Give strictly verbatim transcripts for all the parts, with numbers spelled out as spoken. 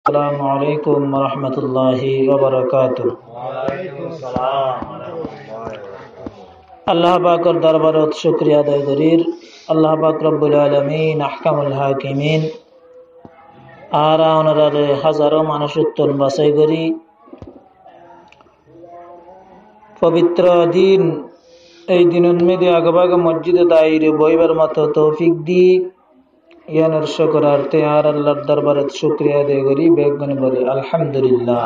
আসসালামু আলাইকুম ওয়া রাহমাতুল্লাহি ওয়া বারাকাতুহু। আল্লাহ পাকের দরবারত শুকরিয়া আদায় করি। আল্লাহ পাক রব্বুল আলামিন আহকামুল হাকিমিন আর ওনারে হাজারো মানুষ উত্তম বাছাই করি পবিত্র দিন এই দিনের মধ্যে আগভাগ মসজিদে দাঁড়িয়ে বইবার মতো তৌফিক দি ইয়ানের শুকরার্থে আর আল্লাহর দরবারে শুকরিয়া আদায় করি। বেগুন বলে আলহামদুলিল্লাহ।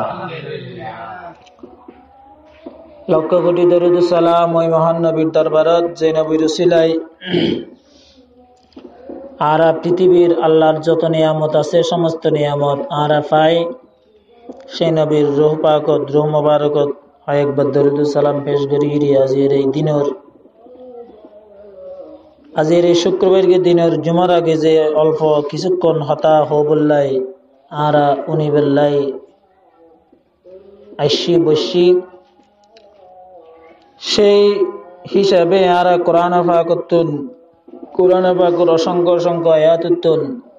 লক্ষ কোটি দরুদ সালাম ওই মহান নবীর দরবারত যে নবীর উসিলায় আর পৃথিবীর আল্লাহর যত নিয়ামত আছে সমস্ত নিয়ামত আর পাই সেই নবীর রূহ পাকত রূহ মোবারকত একবার দরুদ সালাম পেশ করি। আজির এই দিনের আজির এই শুক্রবারকে দিনের জুমার আগে যে অল্প কিছুক্ষণ হতা হবল্লাই আর উনি বেল্লাই আইসি বসি সেই হিসাবে আর কোরআন পাকতুন কোরআন পাকের অসংখ্য অসংখ্য আয়াতুন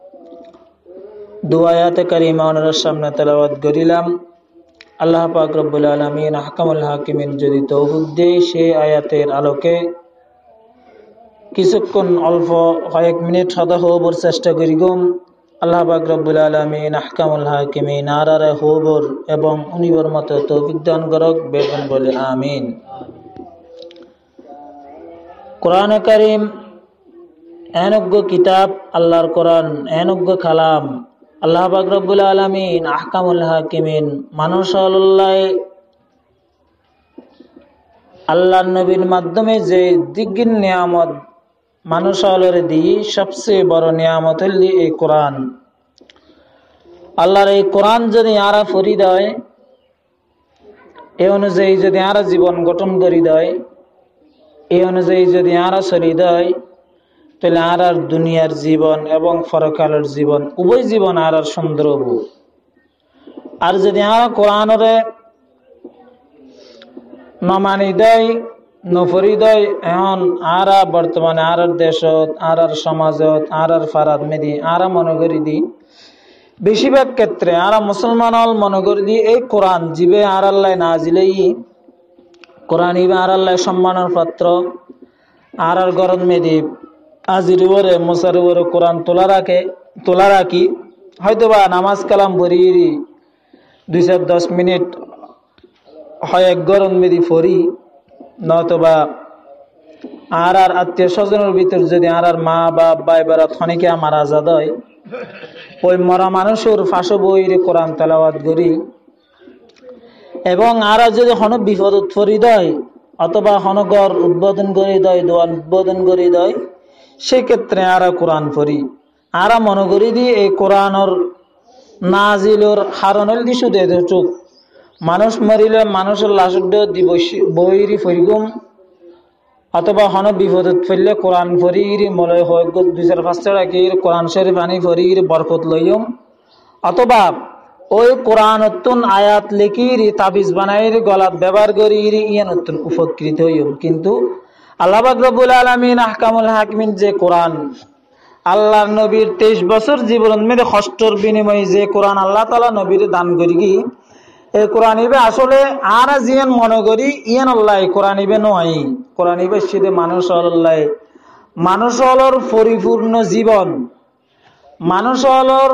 দু আয়াতে কারিমা ওনার সামনে তেলাওয়াত করিলাম। আল্লাহ পাক রব্বুল আলামিন আহকামুল হাকিমিন যদি তৌফিক দেয় সেই আয়াতের আলোকে কিছুক্ষণ অল্প কয়েক মিনিট সদা হবার চেষ্টা করি গম। আল্লাহ পাক রব্বুল আলামিন আহকামুল হাকিমিন আর আর হবর এবং উনিবর মতো তৌফিক দান করক। বেগুন বলে আমিন। কোরআন কারীম এনজ্ঞ কিতাব, আল্লাহর কোরআন এনজ্ঞ কালাম। আল্লাহ পাক রব্বুল আলামিন আহকামুল হাকিমিন মানুষ আল্লাহ আল্লাহর নবীর মাধ্যমে যে দিগ্গিন নিয়ামত মানুষ আলোরে দিয়ে সবচেয়ে বড় নিয়ামত হল এই কোরআন। আল্লাহর এই কোরআন যদি আরা ফরি দেয় এই অনুযায়ী যদি আরা জীবন গঠন করি দেয় এই অনুযায়ী যদি আরা চলি দেয় তাহলে আর আর দুনিয়ার জীবন এবং পরকালের জীবন উভয় জীবন আর আর সুন্দর হব। আর যদি আরা কোরআনরে নমানি দেয় নফরি দেয় এখন আর বর্তমানে আর দেশত আর আর সমাজত আর আর ফারাদ মেদি আর মনে করি দি বেশিরভাগ ক্ষেত্রে আর মুসলমান হল মনে করি দি এই কোরআন জীবে আর আল্লাহ নাজিলেই কোরআন ইবে আর আল্লাহ সম্মানের পাত্র আর আর গরম মেদি আজির উপরে মোসার উপরে কোরআন তোলা রাখে তোলা রাখি হয়তো বা নামাজ কালাম ভরি দুই চার দশ মিনিট হয় এক গরম মেদি ফরি নতবা আর আর আত্মীয় স্বজনের ভিতর যদি আর আর মা বাপ ভাই বেড়া খনিকে আমার আজাদ হয় ওই মরা মানুষের ফাঁসো বইরে কোরআন তেলাওয়াত করি এবং আর যদি হন বিপদ উৎফরি দেয় অথবা হনগর উদ্বোধন করে দেয় দোয়ান উদ্বোধন করে দেয় সেক্ষেত্রে আরা কোরআন পড়ি। আরা মনে করি দি এই কোরআনর নাজিলর হারণ হল দি শুধু চোখ মানুষ মরিলে মানুষের লাশ দি বইরি ফরিগুম অথবা হন বিপদত ফেললে কোরআন ফরিরি মলয় হয় দুই চার পাঁচটা রাখি কোরআন শরীফ আনি ফরির বরকত লইম অথবা ওই কোরআন নতুন আয়াত লেখিরি তাবিজ বানাইর গলাত ব্যবহার করি ইয়ে নতুন উপকৃত হইম। কিন্তু আল্লাহ পাক রব্বুল আলামিন আহকামুল হাকিমিন যে কোরআন আল্লাহর নবীর তেইশ বছর জীবন মেরে কষ্টর বিনিময়ে যে কোরআন আল্লাহ তাআলা নবীর দান করি কি এই কোরআন ইবে আসলে আর জিয়ান মনে করি ইয়ান আল্লাহ কোরআন ইবে নয়। কোরআন ইবে সিধে মানুষ আল্লাহ মানুষ হলর পরিপূর্ণ জীবন মানুষ হলর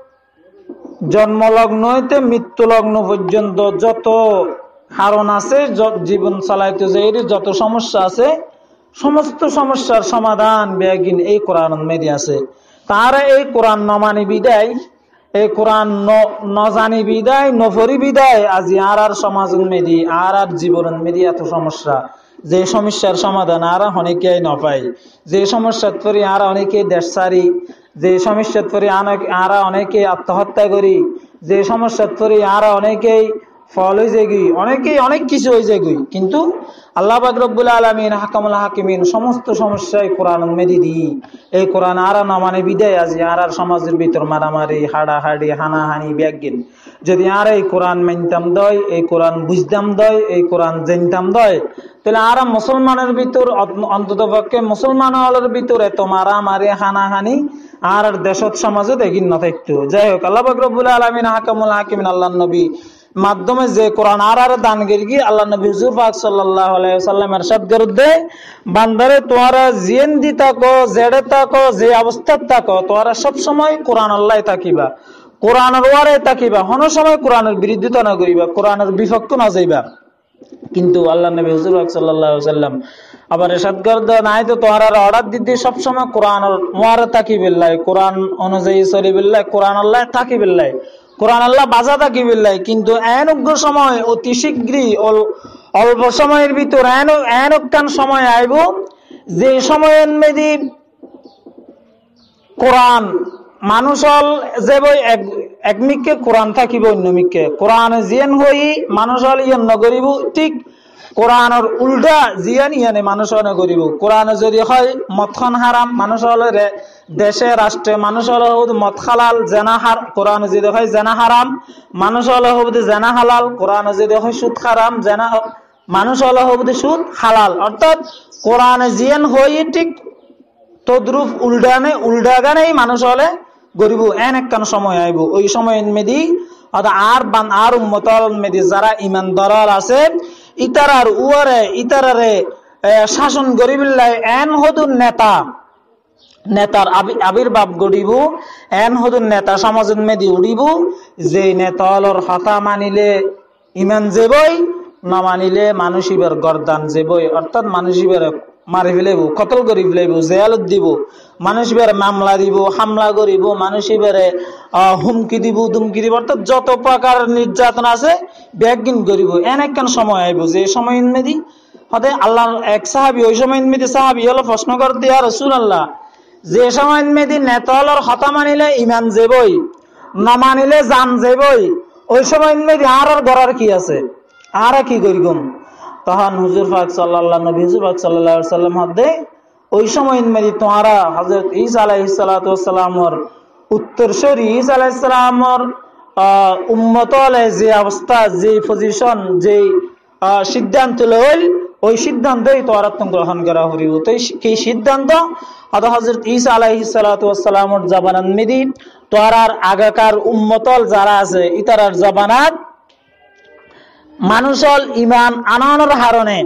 জন্মলগ্ন হইতে মৃত্যু লগ্ন পর্যন্ত যত কারণ আছে জীবন চালাইতে যাই যত সমস্যা আছে সমস্ত সমস্যার সমাধান বেগিন এই কোরআন মেদি আছে। তারা এই কোরআন নমানি বিদায় এই কোরআন ন জানি বিদায় নফরি বিদায় আজি আর আর সমাজ মেদি আর আর জীবন মেদি এত সমস্যা যে সমস্যার সমাধান আর অনেকে নপাই যে সমস্যার পরে আর অনেকে দেশ সারি যে সমস্যার পরে আর অনেকে আত্মহত্যা করি যে সমস্যার পরে আর অনেকেই ফল হয়ে যায় অনেকেই অনেক কিছু হয়ে যায় কিন্তু আল্লাহ পাক রব্বুল আলামিন আহকামুল হাকিমিন সমস্ত সমস্যায় কোরআন মেদি দি এই কোরআন আর না মানে বিদায় আজি আর আর সমাজের ভিতর মারামারি হাড়াহাড়ি হানাহানি ব্যাগিন যদি আর এই কোরআন মানতাম দয়, এই কোরআন বুঝতাম দয়, এই কোরআন জানতাম দয়, তাহলে আর মুসলমানের ভিতর অন্তত পক্ষে মুসলমান হলের ভিতর এত মারামারি হানাহানি আর দেশত সমাজে দেখিন না থাকতো। যাই হোক, আল্লাহ পাক রব্বুল আলামিন হাকামুল হাকিমিন আল্লাহ নবী মাধ্যমে যে কোরআন আর আর দান গিরগি আল্লাহ নবী হুজুর পাক সাল্লাল্লাহু আলাইহি ওয়াসাল্লাম ইরশাদ করদে, বান্দারে তোরা জিন দি থাকো, জেডে থাকো, যে অবস্থাত থাকো, তোরা সব সময় কোরআন আল্লাহ তাকিবা, কোরআনের ওয়ারে তাকিবা, কোনো সময় কোরআনের বিরোধিতা না করিবা, কোরআনের বিপক্ষ না যাইবা। কিন্তু আল্লাহ নবী হুজুর পাক সাল্লাল্লাহু আলাইহি ওয়াসাল্লাম আবার ইরশাদ করদে, নাই তো তোরা অর্ডার দিতে সব সময় কোরআনের ওয়ারে তাকিবিল্লাহ, কোরআন অনুযায়ী চলিবিল্লাহ, কোরআন আল্লাহ তাকিবিল্লাহ, কোরআন আল্লাহ বাজা তাকিবিল্লাহ। কিন্তু এন উগ্র সময় অতি শীঘ্রই অল্প সময়ের ভিতর এন এন উক্কান সময় আইব, যে সময়ের মেদি কোরআন মানুষ হল যে বই এক মিককে কোরআন থাকিব, অন্য মিককে কোরআন জিয়ান হই মানুষ হল ইয়ান নগরিব, ঠিক কোরআনের উল্টা জিয়ান ইয়ানে মানুষ নগরিব। কোরআন যদি হয় মদখন হারাম, মানুষ হলে দেশে রাষ্ট্রে মানুষ হলে মদ হালাল, জেনা হার, কোরআন যদি হয় জেনা হারাম, মানুষ হলে হবুদি জেনা হালাল, কোরআন যদি হয় সুদ হারাম, জেনা মানুষ হলে হবুদি সুদ হালাল। অর্থাৎ কোরআন জিয়ান হই ঠিক তদ্রুপ উল্টানে উল্টা গানেই মানুষ হলে গরিব এন একখান সময় আইব। ওই সময় মেদি আর বান আর উম্মতল মেদি যারা ইমানদার আছে ইতারার উয়ারে ইতারারে শাসন গরিবিল্লাহ এন হদুর নেতা নেতার আবির্ভাব গড়িব, এন হদুর নেতা সমাজের মেদি উড়িব, যে নেতালর হতা মানিলে ইমান যেবই, না মানিলে মানুষ ইবার গরদান যেবই। অর্থাৎ মানুষ ইবার মারি ফেলাইব, কতল করি ফেলাইব, জেয়ালত দিব, মানুষ ইবারে মামলা দিব, হামলা করিব, মানুষ ইবারে হুমকি দিব, ধুমকি দিব, অর্থাৎ যত প্রকার নির্যাতন আছে ব্যাগিন করিব। এন একখান সময় আইব যে সময় মেদি হতে আল্লাহ এক সাহাবি, ওই সময় মেদি সাহাবি হলো প্রশ্ন করতে, ইয়া রাসূলুল্লাহ, যে সময় মেদি নেতালর হতা মানিলে ইমান যেবই, না মানিলে জান যেবই, ওই সময় মেদি আর আর গড়ার কি আছে, আর কি করিগম? তখন হুজুর পাক সাল্লাল্লাহু নবী হুজুর পাক সাল্লাল্লাহু আলাইহি সাল্লাম হদে, ওই সময় মেদি তোমরা হযরত ঈসা আলাইহিস সালাতু ওয়াস সালামর উত্তরসূরি ঈসা আলাইহিস সালামর উম্মতলে যে অবস্থা, যে পজিশন, যে সিদ্ধান্ত লইল, ওই সিদ্ধান্তই তোমরা গ্রহণ করা হরিব। তো এই সিদ্ধান্ত আদা হযরত ঈসা আলাইহিস সালাতু ওয়াস সালামর জামানাত মেদি তোরার আগাকার উম্মতল যারা আছে ইতারার জামানাত মানুষল ইমান আনানোর হারণে,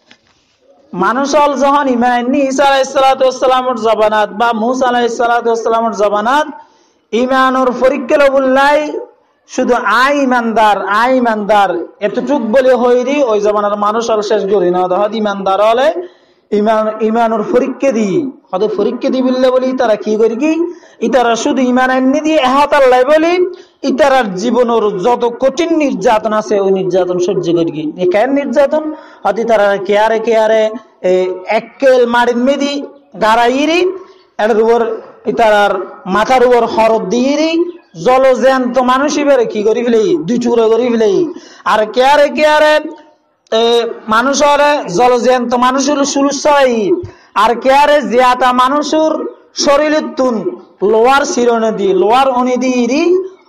মানুষল যখন ইমান নি ঈসা আলাইহিস সালাতু ওয়াস সালামর জামানাত বা মূসা আলাইহিস সালাতু ওয়াস সালামর জামানাত ইমানুর পরীক্ষা লবুল্লাই শুধু আই ইমানদার আই ইমানদার এতটুক বলে হইরি ওই জামানার মানুষল শেষ করি না। হদ ইমানদার হলে ইমান ইমানুর পরীক্ষা দিই, হয়তো পরীক্ষা দিবিল্লে বলি তারা কি করি কি ইতারা শুধু ইমান আইনি দিয়ে এহাতাল্লাই বলি ইতারার জীবনের যত কঠিন নির্যাতন আছে ওই নির্যাতন সহ্য করি কি কেন নির্যাতন হয়তো তারা কেয়ারে কেয়ারে একেল মারিন মেদি গাড়াইরি এটার উপর ইতারার মাথার উপর হরদ দিয়েরি জল জ্যান্ত মানুষই বেড়ে কি করি ফেলে দুই চুরে করি ফেলে, আর কেয়ারে কেয়ারে মানুষ জল জ্যান্ত মানুষের সুলুসাই, আর কেয়ারে জিয়াতা মানুষের শরীরের তুন লোয়ার শিরনে দি লোয়ার অনি দি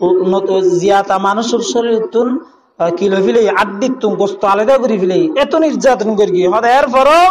জিয়াতা মানুষের শরীরের তুন কিলো ফেলে আড্ডির তুন গোস্ত আলাদা করে ফেলে এত নির্যাতন করি হদ। এরপরও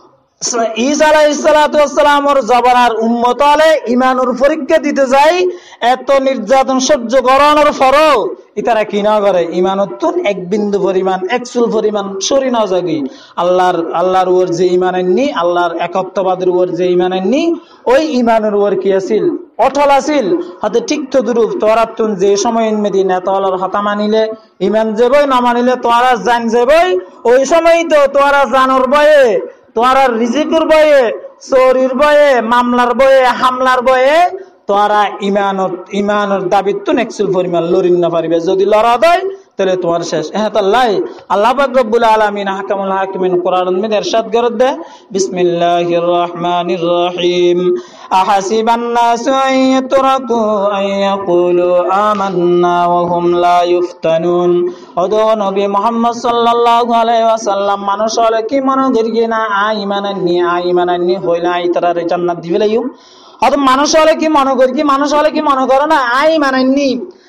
ঈসা আলাইহিস সালাতু ওয়াস সালামর জামানার উম্মত আলে ইমানুর পরীক্ষা দিতে যাই, এত নির্যাতন সহ্য করানোর পরও ইতারা কি না করে ইমানতুন এক বিন্দু পরিমাণ একচুল পরিমাণ সরি না জাগি আল্লাহর আল্লাহর উপর যে ইমান আননি, আল্লাহর একত্ববাদের উপর যে ইমান আননি, ওই ইমানের উপর কি আছিল অটল আছিল। হাতে ঠিক তো দুরূপ তোরাতুন যে সময় মেদি নেতাওয়ালার হতা মানিলে ইমান যাবই, না মানিলে তোরা জান যাবই। ওই সময় তো তোরা জানোর ভয়ে, তোরা রিজিকের ভয়ে, চোরির ভয়ে, মামলার ভয়ে, হামলার ভয়ে তোরা ইমানত ইমানের দাবিত তো নেক্সুল পরিমাণ লড়িন না পারিবে। যদি লড়া দেয় তাহলে তোমার শেষ। এহাতাল্লাহ আল্লাহ পাক রব্বুল আলামিন হাকামুল হাকিমিন কোরআনের মধ্যে ইরশাদ করে দেয়, বিসমিল্লাহির রহমানির রহিম, আহাসিবান নাসু আন ইতরাকু আন ইয়াকুলু আমান্না ওয়া হুম লা ইফতানুন। ওদো নবী মুহাম্মদ সাল্লাল্লাহু আলাইহি ওয়াসাল্লাম মানুষ হলে কি মনে করি না আ ঈমান আননি আ ঈমান আননি হইলা ইতারে জান্নাত দিবে লাইও। অত মানুষ হলে কি মনে করি কি মানুষ হলে কি মনে করে না আই মানাইনি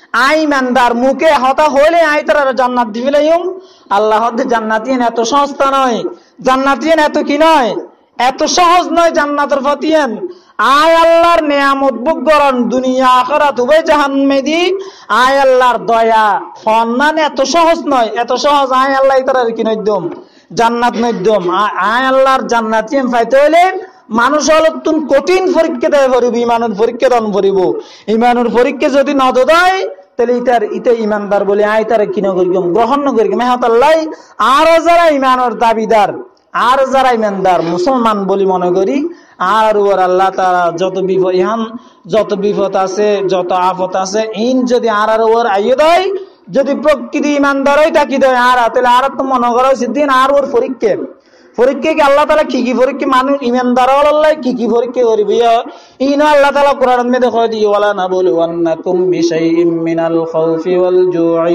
আই ইমানদার মুখে হতা হইলে আই তারা জান্নাত দিবিলাইম আল্লাহ হদ্দে জান্নাতিয়ান এত সস্তা নয়, জান্নাতিয়ান এত কি নয়, এত সহজ নয় জান্নাতের ফতিয়ান। আয় আল্লাহর নেয়ামত ভোগ করন দুনিয়া আখিরাত উভয় জাহান্নামে। আয় আল্লাহর দয়া ফন্নান এত সহজ নয়, এত সহজ আয় আল্লাহ তারা কি নইদম জান্নাত নইদম। আয় আল্লাহর জান্নাতিয়ান পাইতে হইলে মানুষ হল তুন কঠিন পরীক্ষা দেয় ভরিব, ইমানের পরীক্ষা দান ভরিব। ইমানের পরীক্ষা যদি নদ দেয় তাহলে ইতার ইতে ইমানদার বলে আয় তারা কিনা করিম গ্রহণ করিম মেহতাল্লাহ। আরো যারা ইমানের দাবিদার, আর যারা ইমানদার মুসলমান বলি মনে করি, আর ওর আল্লাহ তারা যত বিপদ ইহান যত বিপদ আছে যত আফত আছে ইন যদি আর আর ওর আইয়ে দেয়, যদি প্রকৃতি ইমানদার হয় তাকি দেয় আর তাহলে আর তো মনে করা উচিত দিন আর ওর পরীক্ষা পরীক্ষা কি আল্লাহ তালা কি কি পরীক্ষা মানুষ ইমানদার আল্লাহ কি কি পরীক্ষা করবি ইন আল্লাহ তালা কোরআন মে দেখো দিয়ে ওয়ালা না বলি ওয়ান্নাকুম বিশাইইম মিনাল খাউফি ওয়াল জুই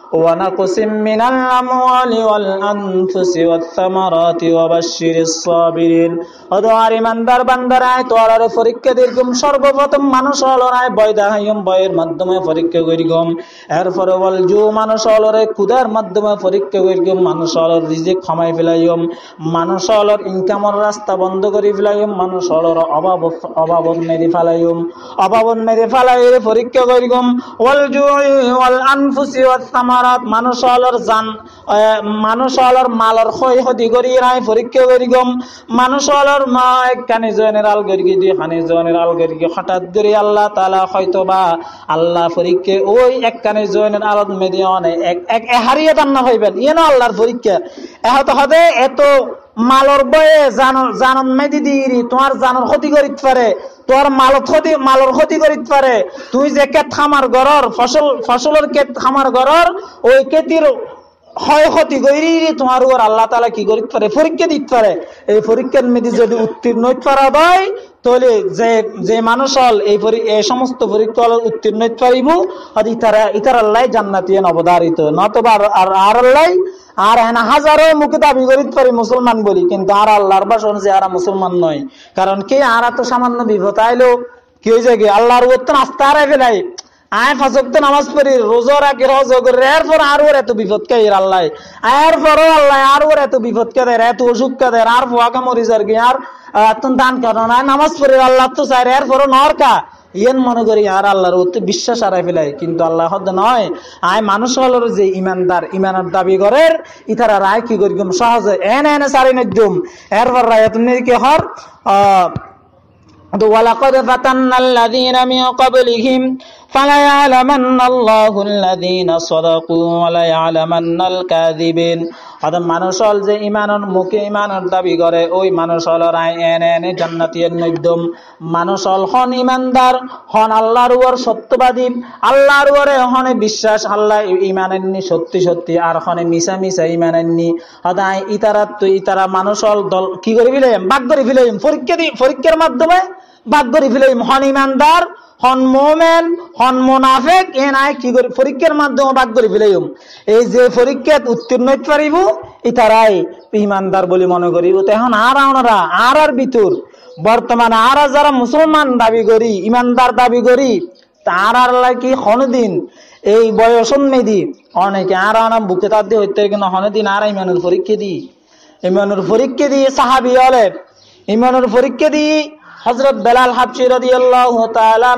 ونقص من الأموال والأنفس والثمرات وبشر الصابرين। অদর ইমানদার বান্দারায় তোরারে পরীক্ষা দিরগম সর্বপ্রথম মানুষ হলরায় বয় দেখাইম বয়ের মাধ্যমে পরীক্ষা করিগম। এরপরে বল জু মানুষ হলরে কুদার মাধ্যমে পরীক্ষা করিগম। মানুষ হলর রিজিক কমাই ফেলাইম, মানুষ হলর ইনকামের রাস্তা বন্ধ করে ফেলাইম, মানুষ হলর অভাব অভাবন মেরে ফেলাইম, অভাবন মেরে ফেলাই পরীক্ষা করিগম। ওয়াল জু ওয়াল আনফুসি ওয়াস সামারাত মানুষ হলর জান মানুষ হলর মালর ক্ষয় ক্ষতি করি নাই পরীক্ষা করিগম। মানুষ হলর মা এক কানে জনের আল গরিগি দুই কানে জনের আল গরিগি হঠাৎ করে আল্লাহ তাআলা হয়তো বা আল্লাহ পরীক্ষা ওই এক কানে জনের আলত মেদিয়নে এক এক হারিয়ে দান না হইবেন ইয়ে না আল্লাহর পরীক্ষা এত হবে। এত মালর বয়ে জানো জানন মেদি দিরি তোমার জানর ক্ষতি করিতে পারে, তোর মালত ক্ষতি মালর ক্ষতি করিতে পারে। তুই যে ক্ষেত খামার গরর ফসল ফসলের ক্ষেত খামার গরর ওই ক্ষেতির ক্ষয় ক্ষতি করি তোমার উপর আল্লাহ তাআলা কি করিতে পারে পরীক্ষা দিতে পারে। এই পরীক্ষার মেদি যদি উত্তীর্ণ হইতে পারা হয় তাহলে যে যে মানুষ হল এই এই সমস্ত পরীক্ষা উত্তীর্ণ হইতে পারিব আর ইতারা ইতার আল্লাহ জান্নাতি অবধারিত নতবা আর আর আল্লাহ আর হ্যাঁ হাজারো মুখে দাবি করিতে পারি মুসলমান বলি, কিন্তু আর আল্লাহর বাসন যে আর মুসলমান নয়। কারণ কি আর তো সামান্য বিপদ আইলো কি হয়ে যায় আল্লাহর ওর আস্থা হারাই ফেলাই আয় ফাঁসক্ত নামাজ পড়ি রোজা রাখি রোজা করে এরপর আর ওর এত বিপদ কে আল্লাহ এরপরও আল্লাহ আর ওর এত বিপদ কে দেয় এত অসুখ কে দেয় আর ফুয়াকে মরি যার কি আর দান কারণ নামাজ পড়ি আল্লাহ তো চাই এরপরও নরকা ইয়েন মনে করি আর আল্লাহর ওতে বিশ্বাস হারাই ফেলাই। কিন্তু আল্লাহ নয় আয় মানুষ হলোর যে ইমানদার ইমানের দাবি করে ইতারা রায় কি করি সহজে এনে এনে সারি নদ্যম এরপর রায় তুমি কি হর আহ وَلَقَدْ فَتَنَّا الَّذِينَ مِنْ قَبْلِهِمْ فَلَيَعْلَمَنَّ اللَّهُ الَّذِينَ صَدَقُوا وَلَيَعْلَمَنَّ الْكَاذِبِينَ। অর্থাৎ মানুষ হল যে ইমানের মুখে ইমানের দাবি করে ওই মানুষ হল রায় এনে এনে জান্নাতের নৈদম। মানুষ হল হন ইমানদার হন আল্লাহর উপর সত্যবাদী, আল্লাহর উপরে হনে বিশ্বাস আল্লাহ ইমানেননি সত্যি সত্যি আর হনে মিশা মিশা ইমানেননি। অর্থাৎ ইতারা তো ইতারা মানুষ হল দল কি করে ফেলাইম বাদ করে ফেলাইম পরীক্ষা দি পরীক্ষার মাধ্যমে বাদ করে ফেলাইম হন ইমানদার হন মোমেন হন মোনাফেক এ নাই কি করে পরীক্ষার মাধ্যমে বাদ করে ফেলাইম। এই যে পরীক্ষাত উত্তীর্ণ হইতে পারিব ইতারাই ইমানদার বলে মনে করিব। এখন আর আমরা আর আর ভিতর বর্তমানে আর যারা মুসলমান দাবি করি ইমানদার দাবি করি তার আর কি হনদিন এই বয়সন মেদি অনেকে আর আনাম বুকে তার দিয়ে হইতে কিন্তু হনদিন আর ইমানের পরীক্ষা দিই ইমানের পরীক্ষা দিয়ে সাহাবি হলে ইমানের পরীক্ষা দিয়ে হযরত বেলাল হাবশী রাদিয়াল্লাহু তাআলা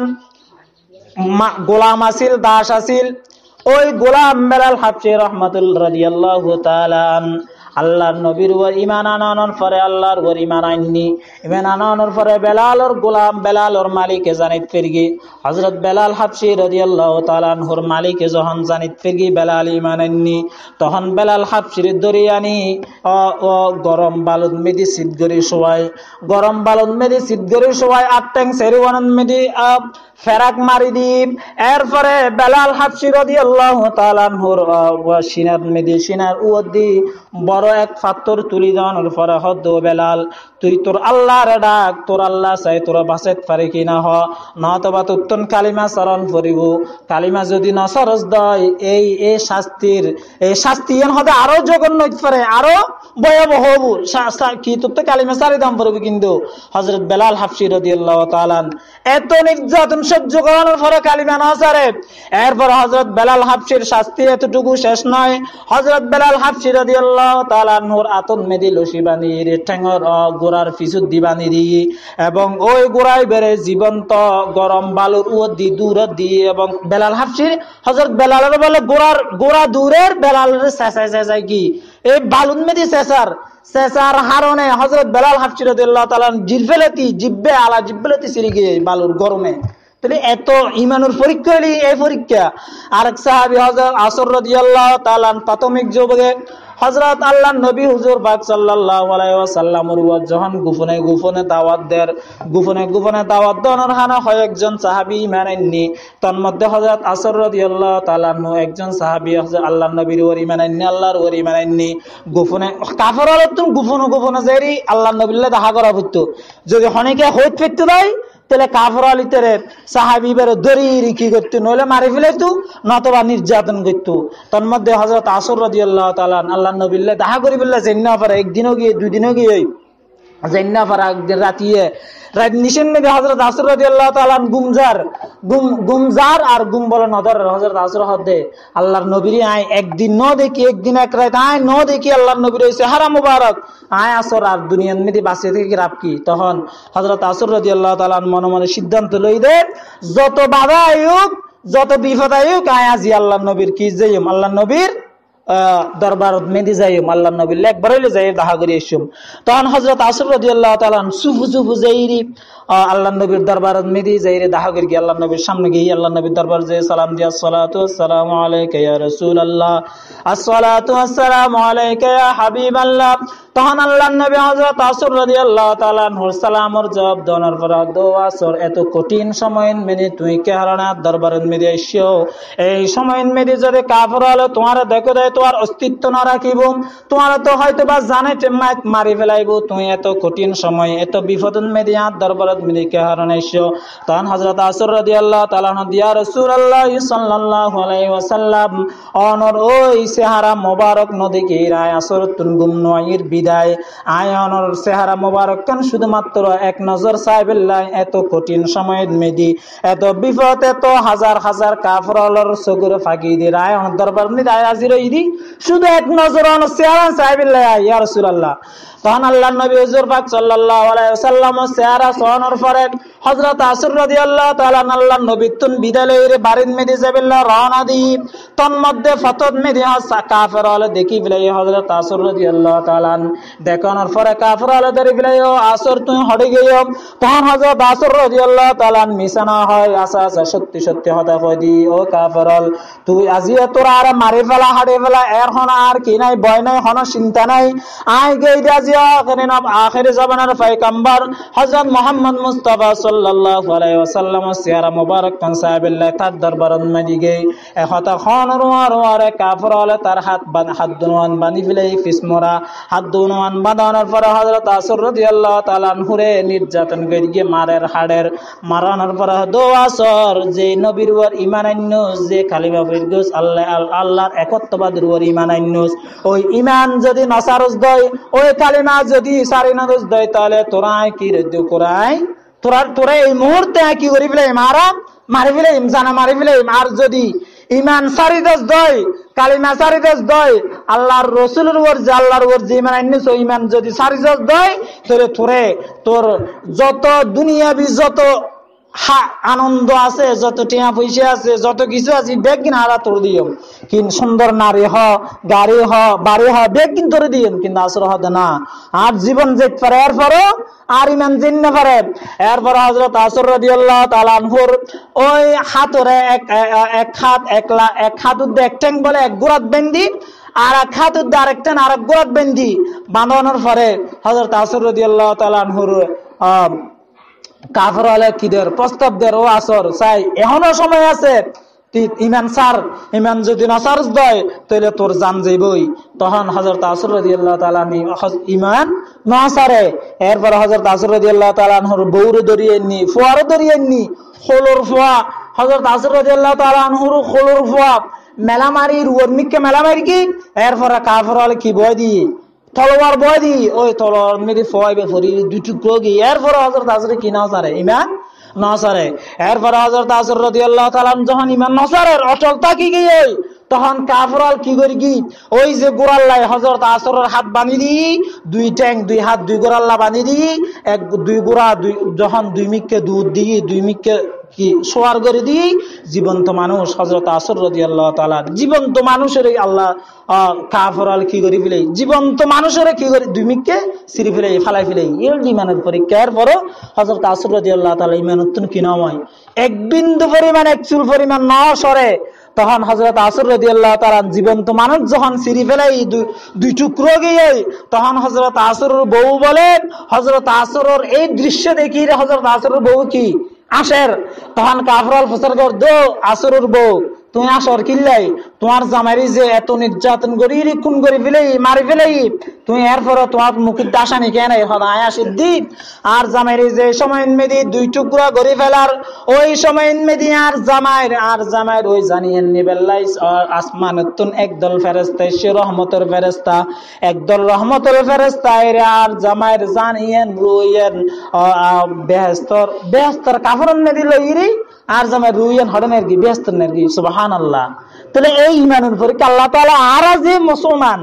গোলাম আসিল দাস আসিল ওই গোলাম বেলাল হাবশী রাহমাতুল্লাহ রাদিয়াল্লাহু তাআলা আল্লাহর নবীর উপর ঈমান আনানোর পরে আল্লাহর উপর ঈমান আননি ঈমান আনানোর পরে বেলালর গোলাম বেলালর মালিকে জানিত ফিরগি হযরত বেলাল হাবশী রাদিয়াল্লাহু তাআলা আনহুর মালিকে যখন জানিত ফিরগি বেলাল ঈমান আননি তখন বেলাল হাবশীর দরিয়ানি ও গরম বালুদ মেদি সিদ্ধরি শোয়াই গরম বালুদ মেদি সিদ্ধরি শোয়াই আটটেং সেরিওয়ান মেদি ফেরাক মারি দিম। এরপরে বেলাল হাবশী রাদিয়াল্লাহু তাআলা আনহুর সিনার মেদি সিনার উদ্দি বড় এক পাথর তুলি দেওয়ানোর পরে হদ বেলাল তুই তোর আল্লাহর ডাক তোর আল্লাহ চাই তোরা বাঁচাইত পারে কিনা হ নতবা তোর কালিমা চরণ করিব কালিমা যদি নসরস দয় এই এই শাস্তির এই শাস্তি হতে আরো জঘন্য হইতে পারে আরো ভয়াবহ কি তো কালিমা সারি দাম পড়বে। কিন্তু হযরত বেলাল হাফসি রাদিয়াল্লাহু তাআলা এত নির্যাতন সহ্য করানোর পরে কালিমা না সারে। এরপর হযরত বেলাল হাফসির শাস্তি এতটুকু শেষ নয়, হযরত বেলাল হাফসি রাদিয়াল্লাহু তাআলা নূর আতন মেদি লসি বানিয়ে ঠ্যাঙর গোড়ার পিছুত দি বানি দিয়ে এবং ওই গোড়ায় বেড়ে জীবন্ত গরম বালুর উদ দি দূর দিয়ে এবং বেলাল হাফসি হযরত বেলালের বলে গোড়ার গোড়া দূরের বেলালের চেঁচাই চেঁচাই কি এই বালুন মেদি চেঁচার চেঁচার হারণে হযরত বেলাল হাফসি রাদিয়াল্লাহু তাআলা জিহ্বালতি জিব্বে আলা জিহ্বালতি সিরি গিয়ে বালুর গরমে। তাহলে এত ইমানের পরীক্ষা হলি এই পরীক্ষা। আরেক সাহাবী হযরত আসর রাদিয়াল্লাহু তাআলা প্রাথমিক যুগে হযরত আল্লাহর নবী হুজুর পাক সাল্লাল্লাহু আলাইহি ওয়াসাল্লামের ওয়াজ যখন গোপনে গোপনে দাওয়াত দেন, গোপনে গোপনে দাওয়াত দেওয়ার হানা হয় একজন সাহাবী ঈমান আননি। তার মধ্যে হযরত আসর রাদিয়াল্লাহু তাআলা একজন সাহাবী হযরত আল্লাহর নবীর ওর ঈমান আননি, আল্লাহর ওর ঈমান আননি। গোপনে কাফের হলো তুমি গোপনে গোপনে যাইরি আল্লাহর নবীর দেখা করা হইতো। যদি হনেকে হইত ফিরতে দেয় তাহলে কাফের আলিতের সাহাবী বেরে দড়ি কি করতো, নইলে মারি ফেলাইতো নতবা নির্যাতন করতো। তার মধ্যে হযরত আসর রাদিয়াল্লাহু তাআলা আল্লাহর নবীর দেখা করি বললে জেন্না পারে একদিনও গিয়ে দুই দিনও গিয়ে জেন্না পারা একদিন রাতিয়ে রাত নিশেন মেদে হযরত আসর রাদিয়াল্লাহু তাআলা গুমজার গুম গুমজার আর গুম বলে নদর হযরত আসর হদে আল্লাহর নবীর আয় একদিন ন দেখি একদিন এক রাত আয় ন দেখি আল্লাহর নবীর হইছে হারা মুবারক আয় আসর আর দুনিয়ার মেদে বাঁচিয়ে থেকে রাব কি। তখন হযরত আসর রাদিয়াল্লাহু তাআলা মনে মনে সিদ্ধান্ত লই দে যত বাধা আয়ুক যত বিপদ আয়ুক আয় আজি আল্লাহর নবীর কি যাইম আল্লাহর নবীর দরবারত মেদি যাইম আল্লাহর নবীর একবার হইলে যাই দেখা করি এসুম। তখন হযরত আসর রাদিয়াল্লাহু তাআলা সুফু সুফু যাইরি আল্লাহর নবীর দরবারত মেদি যাইরে দেখা করি গিয়ে আল্লাহর নবীর সামনে গিয়ে আল্লাহর নবীর দরবার যে সালাম দিয়া আসসালাতু আসসালামু আলাইকা ইয়া রাসূলুল্লাহ আসসালাতু আসসালামু আলাইকা ইয়া হাবিবাল্লাহ। তখন আল্লাহর নবী হযরত আসর রাদিয়াল্লাহু তাআলা আনহুর সালামের জবাব দেওয়ার পর দো আসর এত কঠিন সময় মেনে তুই কে হারানা দরবারত মেদি আইছো। এই সময় মেদি যদি কাফের হলো তোমার দেখো দেয় তোমার অস্তিত্ব না রাখিব, তোমার তো হয়তো বা জানে টেমাত মারি ফেলাইব। তুমি এত কঠিন সময় এত বিপদ মেদি আর দরবারত মেদি কে হারানাইছো। তখন হযরত আসর রাদিয়াল্লাহু তাআলা ইয়া রাসূলুল্লাহ সাল্লাল্লাহু আলাইহি ওয়াসাল্লাম অনর ওই চেহারা মোবারক নদী কে রায় আসর তুন গুম নয়ির বিদায় আয়নর চেহারা মোবারক কেন শুধুমাত্র এক নজর সাহেবুল্লাহ এত কঠিন সময় মেদি এত বিপদ এত হাজার হাজার কাফরলর সগুর ফাঁকি দি রায় দরবার মেদি আজির ইদি শুধু এক নজর অন চেহারা সাহেবুল্লাহ ইয়া রাসূলুল্লাহ। তখন আল্লাহর নবী হুজুর পাক সাল্লাল্লাহু আলাইহি ওয়াসাল্লাম চেহারা সোনার পরে হযরত আসর রাদিয়াল্লাহু তাআলা আল্লাহর নবী তুন বিদায় লইরে বারিন মেদি যাবেল্লা রওনা দি। তন মধ্যে ফতত মেদি কাফের হলে দেখি ফেলাই হযরত আসর রাদিয়াল্লাহু তাআলা দেখানোর পরে কাফের হলে ধরে ফেলাই আসর তুই হড়ে গিয়ে। তখন হযরত আসর রাদিয়াল্লাহু তাআলা মিশানা হয় আসা আসা সত্যি সত্যি হতা কই দি ও কাফের হল তুই আজিয়া তোরা আর মারি ফেলা হাড়ে ফেলা এর হন আর কি নাই ভয় নাই হন চিন্তা নাই আয় গই আজি আখির জামানার পয়গম্বর হযরত মুহাম্মদ মুস্তাফা সাল্লাল্লাহু আলাইহি ওয়াসাল্লাম সিয়ারা মুবারক কান সাহেবুল্লাহ তার দরবারত মেদি গই এখতা খান রোয়া রোয়া কাফের হলে তার হাত বান হাত দুনওয়ান বানি ফেলাই ফিসমরা হাত দুনওয়ান বাঁধানোর পরে হযরত আসর রাদিয়াল্লাহু তাআলা আনহুরে নির্যাতন করিয়ে মারের হাড়ের মারানোর পরে দো আসর যে নবীর ওর ঈমান আননো যে কালিমা পড়গস আল্লাহ আল্লাহর একত্ববাদের ওর ঈমান আননো ওই ঈমান যদি নসারস দয় ওই কালিমা যদি সারি নদস দয় তাহলে তোরাই কি রদ্দ করাই তোরা তোরা এই মুহূর্তে কি করি ফেলে মারা মারি ফেলে ইমসানা মারি ফেলে আর যদি ইমান সারি দশ দয় কালিমা সারি দশ দয় আল্লাহর রসুলের ওর যে আল্লাহর ওর যে ইমান আইনিস ওই ইমান যদি সারি দশ দয় তোরে তোরে তোর যত দুনিয়াবি যত হা আনন্দ আছে যত টিয়া পয়সা আছে যত কিছু আছে বেগ কিনা হারা তোর দিও কিন সুন্দর নারী হ গাড়ি হ বাড়ি হ বেগ কিন তোরে দিও কিন্তু আসর হতে না আর জীবন যেতে পারে এরপরও আর ইমান জিন না পারে। এরপর হযরত আসর রাদিয়াল্লাহু তাআলা আনহুর ওই হাতরে এক এক হাত একলা এক হাত উদ্দে এক ট্যাং বলে এক গোড়াত বেন্দি আর এক হাত উদ্দে আরেকটা আরেক গোড়াত বেন্দি বাঁধানোর পরে হযরত আসর রাদিয়াল্লাহু তাআলা আনহুর আহ কাফের হলে কিদের প্রস্তাব দের ও আসর চাই এখনো সময় আছে ইমান সার ইমান যদি নসার দেয় তাহলে তোর জান যাইবই। তখন হযরত আসর রাদিয়াল্লাহু তাআলা ইমান নসারে এরপর হযরত আসর রাদিয়াল্লাহু তাআলা আনহুর বউরে ধরিয়ে নি ফুয়ার ধরিয়ে নি খোলর ফুয়া হযরত আসর রাদিয়াল্লাহু তাআলা আনহুর খোলর ফুয়া মেলামারি রুয়ার মিকে মেলামারি কি এরপর কাফের হলে কি বয় দিয়ে তলোয়ার বয় দি ওই তলোয়ার মেরে ফয়বে ফরি দুই টুকরো গিয়ে এরপরে হযরত আসর কি না সারে ইমান নসারে এরপরে হযরত আসর রাদিয়াল্লাহু তাআলা যখন ইমান নসারের অটল থাকি গিয়ে তখন কাফরাল কি করি কি ওই যে গোরাল্লাই হযরত আসরের হাত বাঁধি দি দুই ট্যাং দুই হাত দুই গোরাল্লা বাঁধি দি এক দুই গোড়া দুই যখন দুই মিককে দুধ দিয়ে দুই মিককে কি সোয়ার করে দিয়ে জীবন্ত মানুষ হযরত আসর রাদিয়াল্লাহু তাআলা জীবন্ত মানুষের আল্লাহ কাফরাল কি করি ফেলে জীবন্ত মানুষের কি করে দুই মিককে সিরি ফেলে ফালাই ফেলে এর ইমানের পরীক্ষার পরও হযরত আসর রাদিয়াল্লাহু তাআলা ইমানউত্তন কি নয় এক বিন্দু পরিমাণ এক চুল পরিমাণ না সরে তখন হযরত আসর রাদিয়াল্লাহু তাআলা জীবন্ত মানুষ যখন সিরি ফেলাই দুই টুকরো গিয়ে তখন হযরত আসরের বউ বলেন হযরত আসরের এই দৃশ্য দেখি হযরত আসরের বউ কি আসের তখন কাফরাল ফসর কর দো আসরের বউ তুমি আসর কিল্লাই তোমার জামাইরি যে এত নির্যাতন করি খুন করে ফেলেই মারি ফেলেই তুমি এরপর তোমার মুখের দাসানি কেন আয়া সিদ্দিক আর জামাইরি যে সময় মেদি দুই টুকরা গড়ি ফেলার ওই সময় মেদি আর জামাইর আর জামাইর ওই জানিয়েন নিবেল্লাই আসমানতুন একদল ফেরেশতা সে রহমতের ফেরেশতা একদল রহমতের ফেরেশতা এর আর জামাইর জানিয়েন রুয়েন বেহেশতর বেহেশতর কাফরন মেদি লইরি আর জামাই রুয়েন হডনের কি বেহেশতর কি সুবহানাল্লাহ। তাহলে এই ইমানের পরীক্ষা আল্লাহ তাআলা আর যে মুসলমান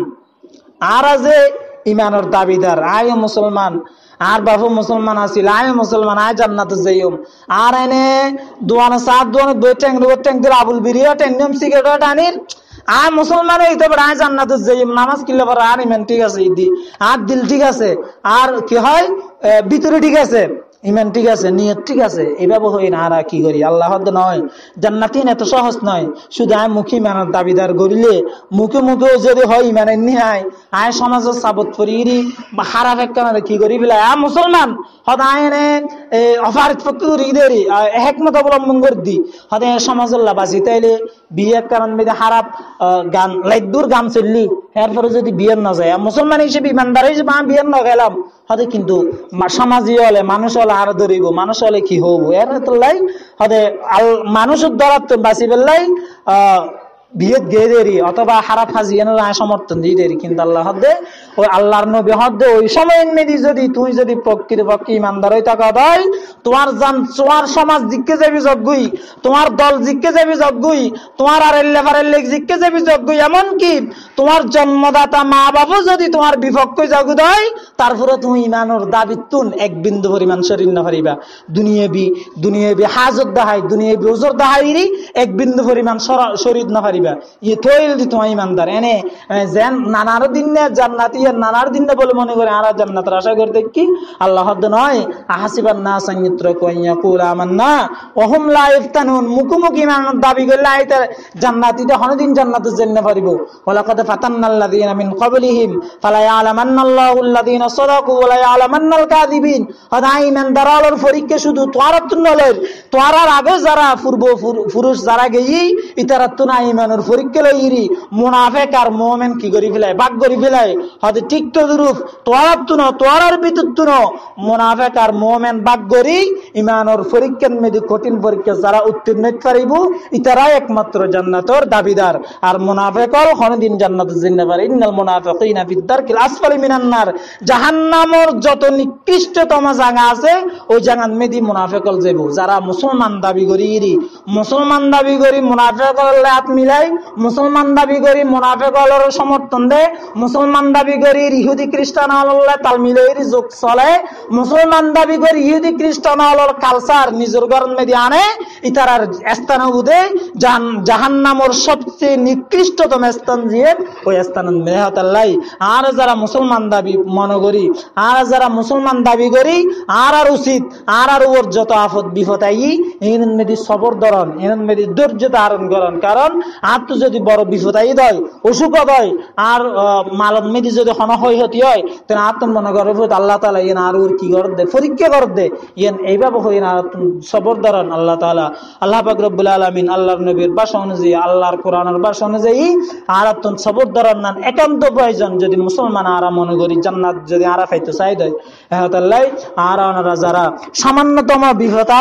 আর যে ইমানের দাবিদার আয় মুসলমান আর বাবু মুসলমান আছিল আয় মুসলমান আয় জান্নাতে যাইম আর এনে দোয়ানা সাত দোয়ানা দুই ট্যাং দুই ট্যাং দিল আবুল বিরিয়া ট্যাংম সিগারেট আনির আয় মুসলমান হইতে পারে আয় জান্নাতে যাইম নামাজ কিল্লা পারে আর ইমান ঠিক আছে ইদি আর দিল ঠিক আছে আর কি হয় ভিতরে ঠিক আছে ইমান ঠিক আছে নিয়ত ঠিক আছে এইভাবে হই না আর কি করি আল্লাহ নয় জান্নাতিন এত সহজ নয় শুধু আয় মুখী ইমানের দাবিদার করিলে মুখে মুখেও যদি হয় ইমানের নিহায় আয় সমাজের সাবত করি বা খারাপ একটা কি করি বলে আ মুসলমান হদ আয়নে অফারিত ফকি দেরি হেকমত অবলম্বন করে দি হদে সমাজের বাঁচি তাইলে বিয়ে কারণ মেয়েদের খারাপ গান লাইদুর গান চললি এরপরে যদি বিয়ের না যায় মুসলমান হিসেবে ইমানদার হিসেবে আমি বিয়ের না গেলাম হদে কিন্তু সমাজই হলে মানুষ হলে আরো ধরিব মানুষ হলে কি হবো এর লাই হদে মানুষের দ্বারা তো বাঁচি পেলাই আহ বিয়েত গিয়ে দেরি অথবা খারাপ হাজিয়ে সমর্থন দিয়ে দেরি কিন্তু আল্লাহ হদে ওই আল্লাহর নবী হদে ওই সময় মেদি যদি তুই যদি প্রকৃত পক্ষে ইমানদার হয়ে থাকা দেয় তোমার জান তোমার সমাজ জিজ্ঞে যাবি যজ্ঞই তোমার দল জিজ্ঞে যাবি যজ্ঞই তোমার আর এল্লেফারের লেগ জিজ্ঞে যাবি যজ্ঞই এমনকি তোমার জন্মদাতা মা বাবা যদি তোমার বিপক্ষে যজ্ঞ দেয় তারপরে তুমি ইমানোর দাবিতুন এক বিন্দু পরিমাণ শরীর না পারিবা দুনিয়াবি দুনিয়াবি হাজত দাহাই দুনিয়াবি ওজর দাহাইরি এক বিন্দু পরিমাণ শরীর না পারিবা ইয়ে থইল দি তোমার ইমানদার এনে যেন নানার দিন জান্নাতি নানার দিন বলে মনে করে আর জান্নাতের আশা করতে কি আল্লাহ হদ নয় আহাসিবান না সংগীত্র কইয়া কুল আমান্না ওহুম লা ইফতানুন মুখোমুখি ইমান দাবি করলে আইতে জান্নাতিতে হনদিন জান্নাতে যেতে পারিব ওয়ালাকাদ ফাতান্নাল্লাযীনা মিন ক্বাবলিহিম ফালা ইয়ালামান্নাল্লাহুল্লাযীনা সাদাকু ওয়া লা ইয়ালামান্নাল কাযিবিন হদা ইমানদারদের পরীক্ষা শুধু তোয়ারাত নয় তোয়ারার আগে যারা পূর্ব পুরুষ যারা গেই ইতারাত না ইমানের পরীক্ষা লইরি মুনাফিক আর মুমিন কি করি ফেলায় ভাগ করি ফেলায় হদে ঠিক তো দুরূপ তোয়ারাত ন তোয়ারার বিদ্যুৎ ন মুনাফিক আর মুমিন ভাগ করি ইমানের পরীক্ষার মধ্যে কঠিন পরীক্ষা যারা উত্তীর্ণ হতে পারিব ইতারাই একমাত্র জান্নাতের দাবিদার আর মুনাফিকল কোনদিন জান্নাতে যেতে পারে ইন্নাল মুনাফিকিনা ফিদ দারকিল আসফালি মিনান নার জাহান্নামের যত নিকৃষ্টতম জায়গা আছে ওই জায়গার মধ্যে মুনাফিকল যাইব যারা মুসলমান দাবি করি মুসলমান দাবি করি মুনাফিকল হাত মিলাই মুসলমান দাবি করি মুনাফিকলের সমর্থন দেয় মুসলমান দাবি করি ইহুদি খ্রিস্টান আল্লাহ তাল মিলাই যোগ চলে মুসলমান দাবি করি ইহুদি খ্রিস্টান আল্লাহর কালচার নিজের ঘরের মধ্যে আনে ইতারার স্থান বুঝে জাহান্নামের সবচেয়ে নিকৃষ্টতম স্থান দিয়ে ওই স্থান মেহতাল্লাই আর যারা মুসলমান দাবি মনে করি আর যারা মুসলমান দাবি করি আর আর উচিত আর আর ওর যত আফত বিপদ আই এর মধ্যে সবর ধরন এর মধ্যে ধৈর্য ধারণ করেন কারণ আর তো যদি বড় বিপদ আই দেয় অসুখ হয় আর মালত মেদি যদি হনহই হতি হয় তাহলে আত্ম মনে করে আল্লাহ তাআলা ইয়েন আর ওর কি করে দে পরীক্ষা করে দে ইয়েন এইভাবে হই না সবর ধরন আল্লাহ তাআলা আল্লাহ পাক রব্বুল আলামিন আল্লাহর নবীর ভাষা অনুযায়ী আল্লাহর কোরআনের ভাষা অনুযায়ী আর আত্ম সবর ধরন না একান্ত প্রয়োজন যদি মুসলমান আর মনে করি জান্নাত যদি আর পাইতে চাই দেয় তাহলে আর ওনারা যারা সামান্যতম বিপদ আইলো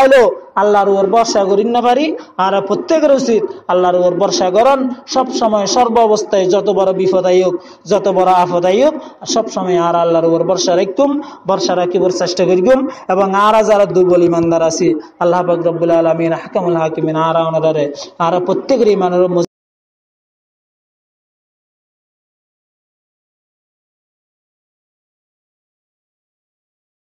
আল্লাহর উপর ভরসা করিন না পারি আর প্রত্যেকের উচিত আল্লাহর উপর ভরসা করন সব সময় সর্ব অবস্থায়, যত বড় বিপদ আইক যত বড় আফদ আইক সব সময় আর আল্লাহর উপর ভরসা রাখুম, ভরসা রাখিবার চেষ্টা করিম। এবং আর যারা দুর্বল ইমানদার আছি আল্লাহ পাক রব্বুল আলামিন আহকামুল হাকিমিন আর ওনারে আর প্রত্যেকের ইমানের